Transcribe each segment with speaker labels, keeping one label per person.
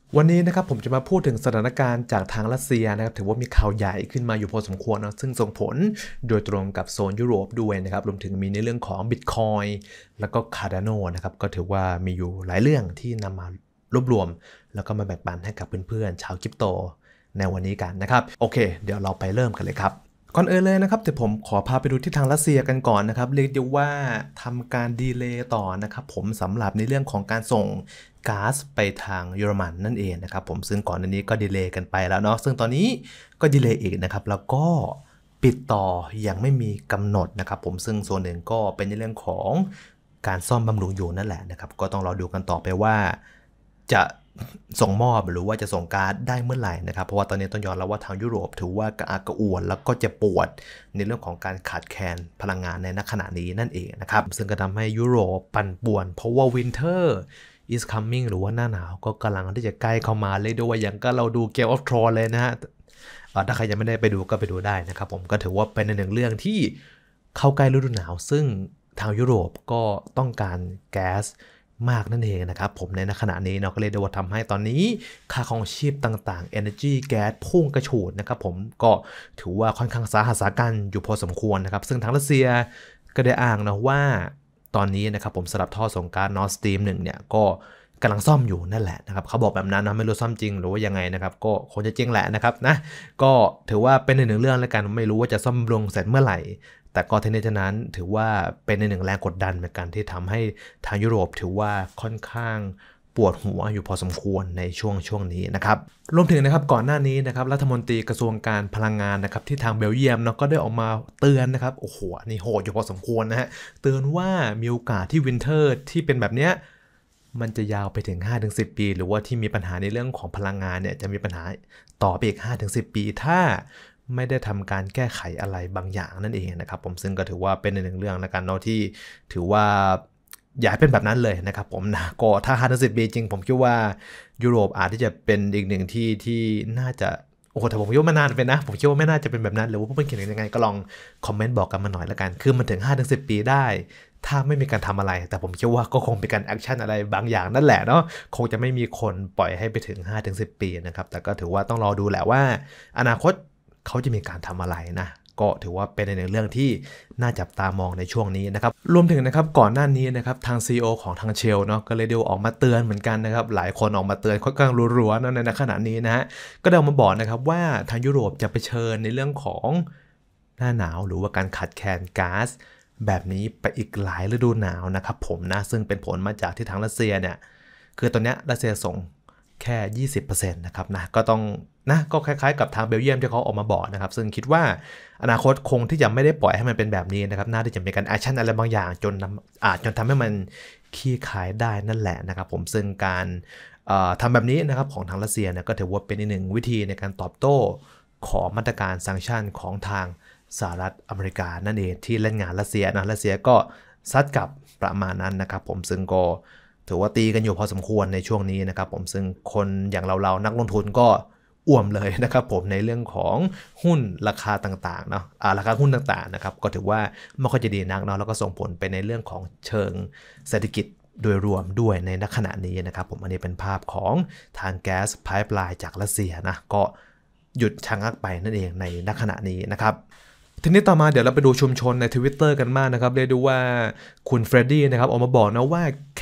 Speaker 1: วันนี้นะครับผมจะมาพูดถึงสถานการณ์จากทางรัสเซียนะครับถือว่ามีข่าวใหญ่ขึ้นมาอยู่พอสมควรนะซึ่งส่งผลโดยตรงกับโซนยุโรปด้วยนะครับรวมถึงมีในเรื่องของ Bitcoin แล้วก็ Cardano นะครับก็ถือว่ามีอยู่หลายเรื่องที่นำมารวบรวมแล้วก็มาแบ่งปันให้กับเพื่อนๆชาวคริปโตในวันนี้กันนะครับโอเคเดี๋ยวเราไปเริ่มกันเลยครับก่อนอื่นเลยนะครับเดี๋ยวผมขอพาไปดูที่ทางรัสเซียกันก่อนนะครับเรียกได้ว่าทำการดีเลย์ต่อนะครับผมสำหรับในเรื่องของการส่งก๊าซไปทางเยอรมันนั่นเองนะครับผมซึ่งก่อนหน้านี้ก็ดีเลย์กันไปแล้วเนาะซึ่งตอนนี้ก็ดีเลย์อีกนะครับแล้วก็ปิดต่อยังไม่มีกำหนดนะครับผมซึ่งส่วนหนึ่งก็เป็นในเรื่องของการซ่อมบำรุงอยู่นั่นแหละนะครับก็ต้องรอดูกันต่อไปว่าจะส่งมอบหรือว่าจะส่งการ์ดได้เมื่อไหร่นะครับเพราะว่าตอนนี้ต้องยอมรับว่าทางยุโรปถือว่ากระอักกระอ่วนแล้วก็จะปวดในเรื่องของการขาดแคลนพลังงานในขณะนี้นั่นเองนะครับซึ่งก็ทำให้ยุโรปปั่นป่วนเพราะว่า Winter is coming หรือว่าหน้าหนาวก็กำลังที่จะใกล้เข้ามาเลยด้วยอย่างก็เราดู Game of Thrones เลยนะฮะถ้าใครยังไม่ได้ไปดูก็ไปดูได้นะครับผมก็ถือว่าเป็นหนึ่งเรื่องที่เข้าใกล้ฤดูหนาวซึ่งทางยุโรปก็ต้องการแก๊สมากนั่นเองนะครับผมในขณะนี้เนาะก็เลยได้ว่าทำให้ตอนนี้ค่าครองชีพต่างๆ Energy แก๊สพุ่งกระฉูดนะครับผมก็ถือว่าค่อนข้างสาหัสสากันอยู่พอสมควรนะครับซึ่งทางรัสเซียก็ได้อ้างนะว่าตอนนี้นะครับผมสำหรับท่อส่งก๊าซ Nord Stream 1เนี่ยก็กำลังซ่อมอยู่นั่นแหละนะครับเขาบอกแบบนั้นนะไม่รู้ซ่อมจริงหรือว่ายังไงนะครับก็คงจะจริงแหละนะครับนะก็ถือว่าเป็นหนึ่งเรื่องแล้วกันไม่รู้ว่าจะซ่อมลงเสร็จเมื่อไหร่แต่ก็ทั้งนี้ทั้งนั้นถือว่าเป็นหนึ่งแรงกดดันเหมือนกันที่ทำให้ทางยุโรปถือว่าค่อนข้างปวดหัวอยู่พอสมควรในช่วงนี้นะครับรวมถึงนะครับก่อนหน้านี้นะครับรัฐมนตรีกระทรวงการพลังงานนะครับที่ทางเบลเยียมเนาะก็ได้ออกมาเตือนนะครับโอ้โหนี่โหดอยู่พอสมควรนะฮะเตือนว่ามีโอกาสที่วินเทอร์ที่เป็นแบบเนี้ยมันจะยาวไปถึง 5-10 ปีหรือว่าที่มีปัญหาในเรื่องของพลังงานเนี่ยจะมีปัญหาต่อไปอีก 5-10 ปีถ้าไม่ได้ทำการแก้ไขอะไรบางอย่างนั่นเองนะครับผมซึ่งก็ถือว่าเป็นหนึ่งเรื่องนะกันเนาะที่ถือว่าอย่าให้เป็นแบบนั้นเลยนะครับผมนะก็ถ้า 5-10 ปีจริงผมคิดว่ายุโรปอาจที่จะเป็นอีกหนึ่งที่น่าจะโอ้โหแต่ผมคิดว่าไม่น่าเป็นนะผมคิดว่าไม่น่าจะเป็นแบบนั้นหรือว่าผู้เป็นเขียนยังไงก็ลองคอมเมนต์บอกกันมาหน่อยละกันคือมันถึง 5-10 ปีได้ถ้าไม่มีการทำอะไรแต่ผมคิดว่าก็คงเป็นการแอคชั่นอะไรบางอย่างนั่นแหละเนาะคงจะไม่มีคนปล่อยให้ไปถึง 5-10 ปีนะครับแต่ก็ถือว่าต้องรอดูแหละว่าอนาคตเขาจะมีการทำอะไรนะก็ถือว่าเป็นในเรื่องที่น่าจับตามองในช่วงนี้นะครับรวมถึงนะครับก่อนหน้านี้นะครับทาง CEO ของทางเชลเนาะก็เลยเดียวออกมาเตือนเหมือนกันนะครับหลายคนออกมาเตือนค่อนข้างรัวๆในขณะนี้นะฮะก็ได้ออกมาบอกนะครับว่าทางยุโรปจะเผชิญในเรื่องของหน้าหนาวหรือว่าการขาดแคลนก๊าซแบบนี้ไปอีกหลายฤดูหนาวนะครับผมนะซึ่งเป็นผลมาจากที่ทางรัสเซียเนี่ยคือตอนนี้รัสเซียส่งแค่ 20% นะครับนะก็ต้องนะก็คล้ายๆกับทางเบลเยียมที่เขาออกมาบอกนะครับซึ่งคิดว่าอนาคตคงที่จะไม่ได้ปล่อยให้มันเป็นแบบนี้นะครับน่าที่จะมีการแอคชั่นอะไรบางอย่างจนทำให้มันขี้ขายได้นั่นแหละนะครับผมซึ่งการทำแบบนี้นะครับของทางรัสเซียเนี่ยก็ถือว่าเป็นอีกหนึ่งวิธีในการตอบโต้ของมาตรการซังชั่นของทางสหรัฐอเมริกานั่นเองที่เล่นงานรัสเซียนะรัสเซียก็ซัดกลับประมาณนั้นนะครับผมซึ่งก็ถือว่าตีกันอยู่พอสมควรในช่วงนี้นะครับผมซึ่งคนอย่างเรานักลงทุนก็อ่วมเลยนะครับผมในเรื่องของหุ้นราคาต่างๆเนาะราคาหุ้นต่างๆนะครับก็ถือว่าไม่ค่อยจะดีนักเนาะแล้วก็ส่งผลไปในเรื่องของเชิงเศรษฐกิจโดยรวมด้วยในขณะนี้นะครับผมอันนี้เป็นภาพของทางแก๊สไพป์ไลน์จากรัสเซียนะก็หยุดชะงักไปนั่นเองในขณะนี้นะครับทีนี้ต่อมาเดี๋ยวเราไปดูชุมชนใน Twitter กันมากนะครับเรียกได้ว่าคุณเฟรดดี้นะครับออกมาบอกนะว่าแค่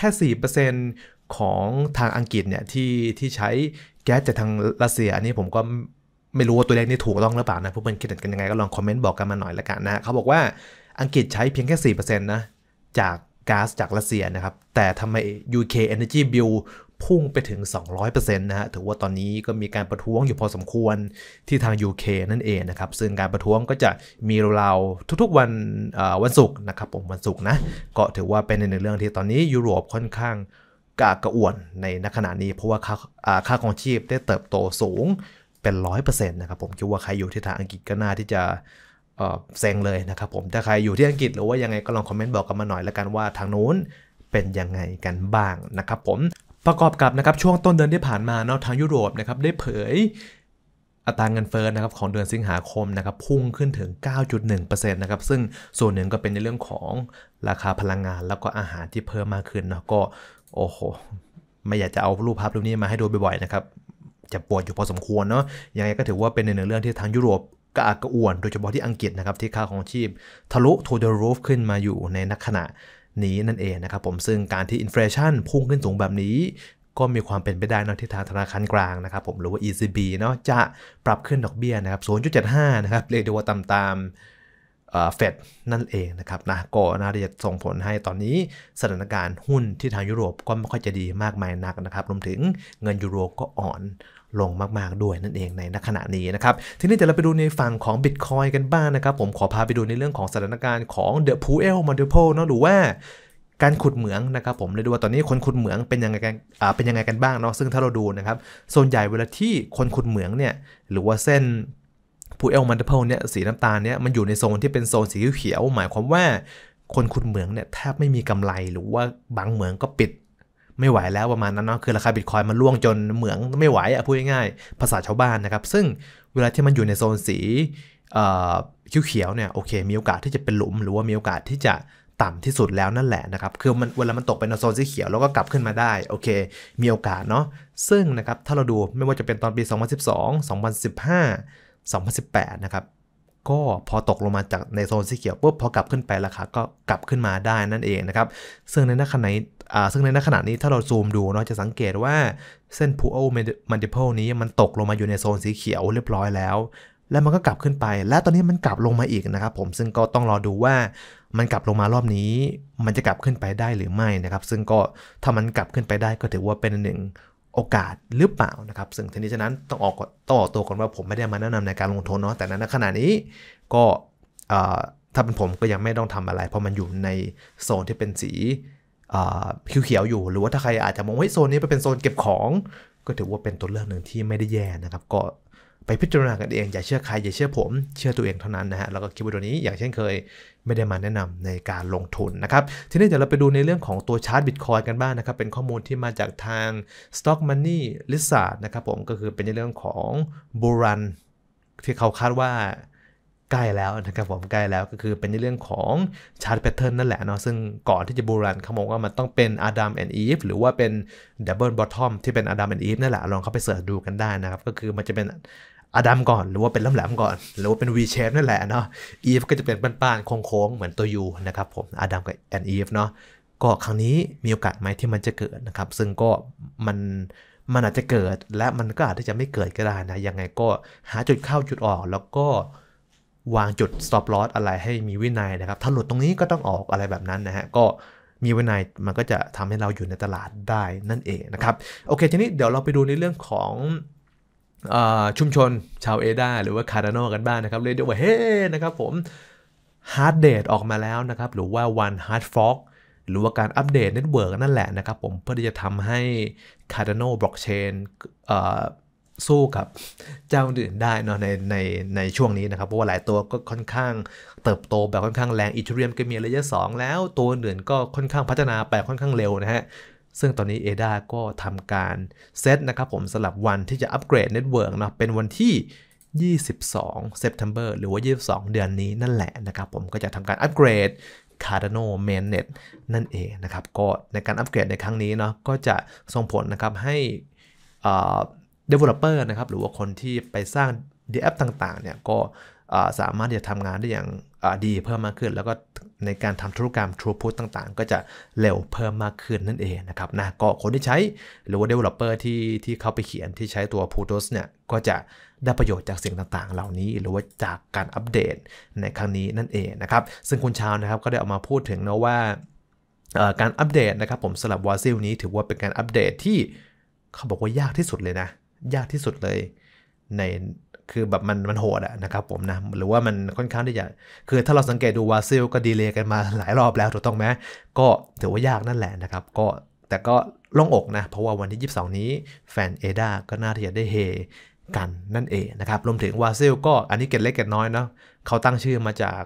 Speaker 1: 4% ของทางอังกฤษเนี่ยที่ใช้แก๊สจากทางรัสเซียอันนี้ผมก็ไม่รู้ว่าตัวเลขนี้ถูกต้องหรือเปล่านะผู้เป็นคิดกันยังไงก็ลองคอมเมนต์บอกกันมาหน่อยละกันนะเขาบอกว่าอังกฤษใช้เพียงแค่ 4% นะจากก๊าซจากรัสเซียนะครับแต่ทำไม UK Energy Bill พุ่งไปถึง 200% นะฮะถือว่าตอนนี้ก็มีการประท้วงอยู่พอสมควรที่ทาง UK นั่นเองนะครับซึ่งการประท้วงก็จะมีเราทุกๆวันศุกร์นะครับผมวันศุกร์นะก็ถือว่าเป็นในเรื่องที่ตอนนี้ยุโรปค่อนข้างกระอ่วนในขณะนี้เพราะว่าค่าครองชีพได้เติบโตสูงเป็น 100% นะครับผมคิดว่าใครอยู่ที่ทางอังกฤษก็น่าที่จะเซ็งเลยนะครับผมถ้าใครอยู่ที่อังกฤษหรือว่ายังไงก็ลองคอมเมนต์บอกกันมาหน่อยแล้วกันว่าทางนู้นเป็นยังไงกันบ้างนะครับผมประกอบกับนะครับช่วงต้นเดือนที่ผ่านมาเนาะทางยุโรปนะครับได้เผยอัตราเงินเฟ้อนะครับของเดือนสิงหาคมนะครับพุ่งขึ้นถึง 9.1% นะครับซึ่งส่วนหนึ่งก็เป็นในเรื่องของราคาพลังงานแล้วก็อาหารที่เพิ่มมากขึ้นนะก็โอ้โหไม่อยากจะเอารูปภาพนี้มาให้ดูบ่อยๆนะครับจะปวดอยู่พอสมควรเนาะยังไงก็ถือว่าเป็นในเรื่องที่ทางยุโรปกระอักกระอ่วนโดยเฉพาะที่อังกฤษนะครับที่ค่าของชีพทะลุ to the roof ขึ้นมาอยู่ในณขณะนี้นั่นเองนะครับผมซึ่งการที่อินเฟลชันพุ่งขึ้นสูงแบบนี้ก็มีความเป็นไปได้นะที่ทางธนาคารกลางนะครับผมหรือว่า ECB เนาะจะปรับขึ้นดอกเบี้ยนะครับ 0.75 นะครับเรียกได้ว่าตามเฟดนั่นเองนะครับนะก็น่าจะส่งผลให้ตอนนี้สถานการณ์หุ้นที่ทางยุโรปก็ไม่ค่อยจะดีมากมายนักนะครับรวมถึงเงินยูโรก็อ่อนลงมากๆด้วยนั่นเองในขณะนี้นะครับทีนี้เดี๋ยวเราไปดูในฝั่งของ Bitcoin กันบ้างนะครับผมขอพาไปดูในเรื่องของสถานการณ์ของ The Puell Multiple เนาะหรือว่าการขุดเหมืองนะครับผมเลยดูว่าตอนนี้คนขุดเหมืองเป็นยังไงกันบ้างเนาะซึ่งถ้าเราดูนะครับส่วนใหญ่เวลาที่คนขุดเหมืองเนี่ยหรือว่าเส้นPuell Multiple เนี่ยสีน้ำตาลเนี่ยมันอยู่ในโซนที่เป็นโซนสีเขียวหมายความว่าคนขุดเหมืองเนี่ยแทบไม่มีกำไรหรือว่าบางเหมืองก็ปิดไม่ไหวแล้วประมาณนั้นเนาะคือราคาบิตคอยมันล่วงจนเหมืองไม่ไหวพูดง่ายๆภาษาชาวบ้านนะครับซึ่งเวลาที่มันอยู่ในโซนสีเขียวเนี่ยโอเคมีโอกาสที่จะเป็นหลุมหรือว่ามีโอกาสที่จะต่ำที่สุดแล้วนั่นแหละนะครับคือมันเวลามันตกไปในโซนสีเขียวแล้วก็กลับขึ้นมาได้โอเคมีโอกาสเนาะซึ่งนะครับถ้าเราดูไม่ว่าจะเป็นตอนปี2012 2018นะครับก็พอตกลงมาจากในโซนสีเขียวปุ๊บพอกลับขึ้นไปราคาก็กลับขึ้นมาได้นั่นเองนะครับซึ่งในขณะนี้ถ้าเราซูมดูเนาะจะสังเกตว่าเส้น Puell Multiple นี้มันตกลงมาอยู่ในโซนสีเขียวเรียบร้อยแล้วมันก็กลับขึ้นไปและตอนนี้มันกลับลงมาอีกนะครับผมซึ่งก็ต้องรอดูว่ามันกลับลงมารอบนี้มันจะกลับขึ้นไปได้หรือไม่นะครับซึ่งก็ถ้ามันกลับขึ้นไปได้ก็ถือว่าเป็นหนึ่งโอกาสหรือเปล่านะครับซึ่งทีนี้ฉะนั้นต้องออกตัวก่อนว่าผมไม่ได้มาแนะนำในการลงทุนเนาะแต่ในขณะนี้ก็ถ้าเป็นผมก็ยังไม่ต้องทำอะไรเพราะมันอยู่ในโซนที่เป็นสีเขียวอยู่หรือว่าถ้าใครอาจจะมองว่าโซนนี้เป็นโซนเก็บของก็ถือว่าเป็นตัวเลือกหนึ่งที่ไม่ได้แย่นะครับก็ไปพิจารณากันเองอย่าเชื่อใครอย่าเชื่อผมเชื่อตัวเองเท่านั้นนะฮะแล้วก็คลิปวิดีโอนี้อย่างเช่นเคยไม่ได้มาแนะนำในการลงทุนนะครับทีนี้เดี๋ยวเราไปดูในเรื่องของตัวชาร์ต Bitcoin กันบ้างนะครับเป็นข้อมูลที่มาจากทาง Stock Money Lizard นะครับผมก็คือเป็นในเรื่องของบูรันที่เขาคาดว่าใกล้แล้วนะครับผมใกล้แล้วก็คือเป็นในเรื่องของชาร์ตแพทเทิร์นนั่นแหละเนาะซึ่งก่อนที่จะบูรันเขาบอกว่ามันต้องเป็น Adam and Eve หรือว่าเป็น Double Bottom ที่เป็น Adam and Eve นั่นแหละลองเข้าไปเสิร์ชดูกันได้นะครับก็คือมันจะเป็นอดัมก่อนหรือว่าเป็นแหลมๆก่อนหรือว่าเป็น V shape นั่นแหละเนาะ Eve ก็จะเป็นป้านๆโค้งๆเหมือนตัว U นะครับผมอดัมกับ and Eve เนาะก็ครั้งนี้มีโอกาสไหมที่มันจะเกิดนะครับซึ่งก็มันอาจจะเกิดและมันก็อาจจะไม่เกิดก็ได้นะยังไงก็หาจุดเข้าจุดออกแล้วก็วางจุด stop loss อะไรให้มีวินัยนะครับถ้าหลุดตรงนี้ก็ต้องออกอะไรแบบนั้นนะฮะก็มีวินัยมันก็จะทำให้เราอยู่ในตลาดได้นั่นเองนะครับโอเคทีนี้เดี๋ยวเราไปดูในเรื่องของชุมชนชาวเอดาหรือว่า Cardano กันบ้างนะครับเรียกได้ว่าเฮ้นะครับผม Hard Date ออกมาแล้วนะครับหรือว่า One Hard Fork หรือว่าการอัปเดตเน็ตเวิร์กนั่นแหละนะครับผมเพื่อที่จะทำให้ Cardano Blockchain สู้กับเจ้าอื่นได้เนาะในช่วงนี้นะครับเพราะว่าหลายตัวก็ค่อนข้างเติบโตแบบค่อนข้างแรง Ethereum ก็มีระยะ2แล้วตัวอื่นก็ค่อนข้างพัฒนาไปค่อนข้างเร็วนะฮะซึ่งตอนนี้ ADA ก็ทำการเซตนะครับผมสำหรับวันที่จะอัปเกรดเน็ตเวิร์กนะเป็นวันที่22 September หรือว่า22เดือนนี้นั่นแหละนะครับผมก็จะทำการอัปเกรด Cardano Mainnet นั่นเองนะครับก็ในการอัปเกรดในครั้งนี้เนาะก็จะส่งผลนะครับให้developer นะครับหรือว่าคนที่ไปสร้าง DApp ต่างๆเนี่ยก็สามารถที่จะทำงานได้อย่างดีเพิ่มมากขึ้นแล้วก็ในการทำธุรกรรม throughput ต่างๆก็จะเร็วเพิ่มมากขึ้นนั่นเองนะครับนะก็คนที่ใช้หรือว่า developer ที่เขาไปเขียนที่ใช้ตัว Putos เนี่ยก็จะได้ประโยชน์จากสิ่งต่างๆเหล่านี้หรือว่าจากการอัปเดตในครั้งนี้นั่นเองนะครับซึ่งคุณชาวนะครับก็ได้ออกมาพูดถึงนะว่าการอัปเดตนะครับผมสำหรับ Wasil นี้ถือว่าเป็นการอัปเดตที่เขาบอกว่ายากที่สุดเลยนะยากที่สุดเลยในคือแบบมันโหดอะนะครับผมนะหรือว่ามันค่อนข้างที่จะคือถ้าเราสังเกตดูวาซิลก็ดีเลย์กันมาหลายรอบแล้วถูกต้องไหมก็ถือว่ายากนั่นแหละนะครับก็แต่ก็โล่งอกนะเพราะว่าวันที่22นี้แฟนเอดาก็น่าที่จะได้เฮกันนั่นเองนะครับรวมถึงวาซิลก็อันนี้เก็ตเล็กเก็ตน้อยเนาะเขาตั้งชื่อมาจาก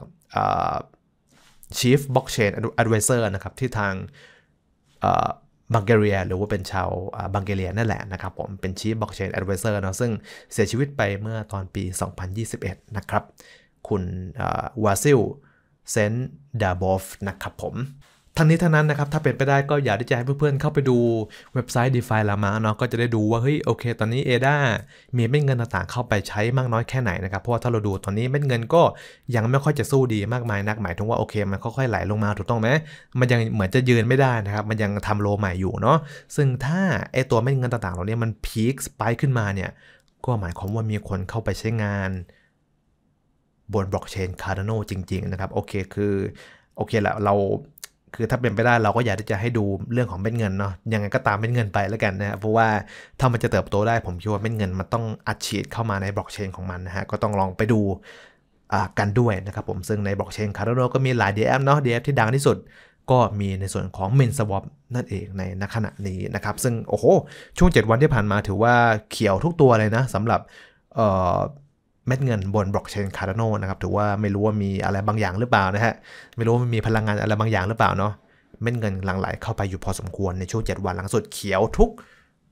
Speaker 1: Chief Blockchain Advisor นะครับที่ทางบังเกเรียหรือว่าเป็นชาวบังเกเรียนั่นแหละนะครับผมเป็น Chief Blockchain Advisor นะซึ่งเสียชีวิตไปเมื่อตอนปี 2021 นะครับคุณวาซิลเซนดาบอฟนะครับผมทั้งนี้ทั้งนั้นนะครับถ้าเป็นไปได้ก็อยากที่จะให้เพื่อนๆเข้าไปดูเว็บไซต์ DeFi Llama เนาะก็จะได้ดูว่าเฮ้ยโอเคตอนนี้ ADA มีเม็ดเงินต่างๆเข้าไปใช้มากน้อยแค่ไหนนะครับเพราะว่าถ้าเราดูตอนนี้เม็ดเงินก็ยังไม่ค่อยจะสู้ดีมากมายนักหมายถึงว่าโอเคมันค่อยๆไหลลงมาถูกต้องไหมมันยังเหมือนจะยืนไม่ได้นะครับมันยังทำโลใหม่อยู่เนาะซึ่งถ้าไอตัวเม็ดเงินต่างๆเหล่านี้มันพีคสไปค์ขึ้นมาเนี่ยก็หมายความว่ามีคนเข้าไปใช้งานบนบล็อกเชน Cardano จริงๆนะครับโอเคคือโอเคแหละเราคือถ้าเป็นไปได้เราก็อยากที่จะให้ดูเรื่องของเม็ดเงินเนาะยังไงก็ตามเม็ดเงินไปแล้วกันนะครับเพราะว่าถ้ามันจะเติบโตได้ผมคิดว่าเม็ดเงินมันต้องอัดฉีดเข้ามาในบล็อกเชนของมันนะฮะก็ต้องลองไปดูกันด้วยนะครับผมซึ่งในบล็อกเชน Cardano ก็มีหลาย DApp เนาะ DApp ที่ดังที่สุดก็มีในส่วนของ MainSwap นั่นเองในขณะนี้นะครับซึ่งโอ้โหช่วง7วันที่ผ่านมาถือว่าเขียวทุกตัวเลยนะสำหรับเม็ดเงินบนบล็อกเชน Cardano นะครับถือว่าไม่รู้ว่ามีอะไรบางอย่างหรือเปล่านะฮะไม่รู้ว่ามันมีพลังงานอะไรบางอย่างหรือเปล่าเนาะเม็ดเงินหลั่งไหลเข้าไปอยู่พอสมควรในช่วง7วันหลังสุดเขียวทุก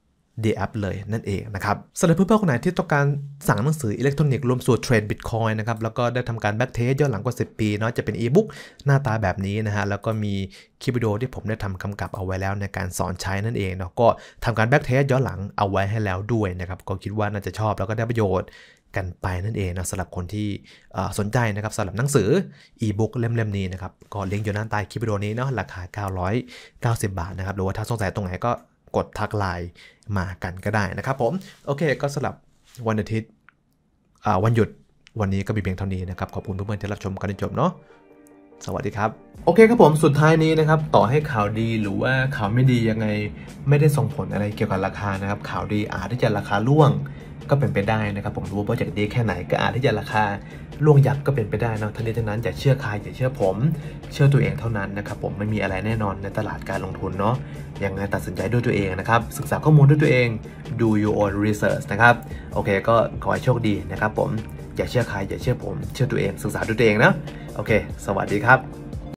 Speaker 1: DApp เลยนั่นเองนะครับสำหรับเพื่อนๆคนไหนที่ต้องการสั่งหนังสืออิเล็กทรอนิกส์รวมสูตรเทรด Bitcoin นะครับแล้วก็ได้ทำการแบ็กเทสย้อนหลังกว่า10 ปีเนาะจะเป็นอีบุ๊กหน้าตาแบบนี้นะฮะแล้วก็มีคลิปวิดีโอที่ผมได้ทำกำกับเอาไว้แล้วในการสอนใช้นั่นเองเนาะก็ทำการแบ็กเทสย้อนหลังเอาไว้ให้แล้วด้วยนะครับก็คิดว่าน่าจะชอบแล้วก็ได้ประโยชน์กันไปนั่นเองนะสำหรับคนที่สนใจนะครับสำหรับหนังสืออีบุ๊กเล่มนี้นะครับก็ลิงก์อยู่ด้านใต้คลิปวิดีโอนี้เนาะราคา990 บาทนะครับหรือว่าถ้าสงสัยตรงไหนก็กดทักไลน์มากันก็ได้นะครับผมโอเคก็สำหรับวันอาทิตย์วันหยุดวันนี้ก็มีเพียงเท่านี้นะครับขอบคุณเพื่อนๆที่รับชมกันจนจบเนาะสวัสดีครับโอเคครับผมสุดท้ายนี้นะครับต่อให้ข่าวดีหรือว่าข่าวไม่ดียังไงไม่ได้ส่งผลอะไรเกี่ยวกับราคานะครับข่าวดีอาจที่จะราคาร่วงก็เป็นไปได้นะครับผมรู้ว่าโปรเจกต์ดีแค่ไหนก็อาจที่จะราคาล่วงยับก็เป็นไปได้นะทั้งนี้ทั้งนั้นอย่าเชื่อใครอย่าเชื่อผมเชื่อตัวเองเท่านั้นนะครับผมไม่มีอะไรแน่นอนในตลาดการลงทุนเนาะยังไงตัดสินใจด้วยตัวเองนะครับศึกษาข้อมูลด้วยตัวเอง do your own research นะครับโอเคก็ขอให้โชคดีนะครับผมอย่าเชื่อใครอย่าเชื่อผมเชื่อตัวเองศึกษาด้วยตัวเองนะโอเคสวัสดีครับ